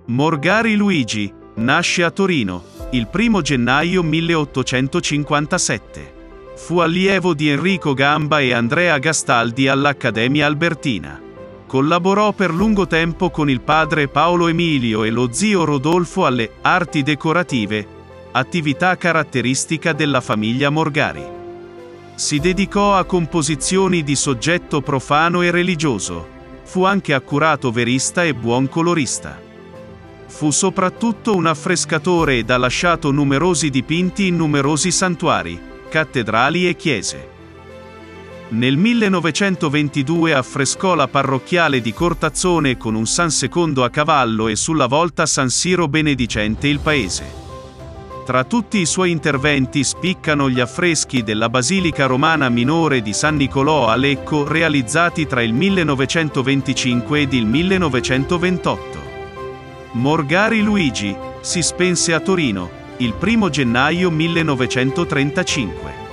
Morgari Luigi nasce a Torino il 1 gennaio 1857. Fu allievo di Enrico Gamba e Andrea Gastaldi all'Accademia Albertina. Collaborò per lungo tempo con il padre Paolo Emilio e lo zio Rodolfo alle arti decorative, attività caratteristica della famiglia Morgari. Si dedicò a composizioni di soggetto profano e religioso. Fu anche accurato verista e buon colorista. Fu soprattutto un affrescatore ed ha lasciato numerosi dipinti in numerosi santuari, cattedrali e chiese. Nel 1922 affrescò la parrocchiale di Cortazzone con un San Secondo a cavallo e sulla volta San Siro benedicente il paese. Tra tutti i suoi interventi spiccano gli affreschi della Basilica Romana Minore di San Nicolò a Lecco realizzati tra il 1925 ed il 1928. Morgari Luigi si spense a Torino il 1 gennaio 1935.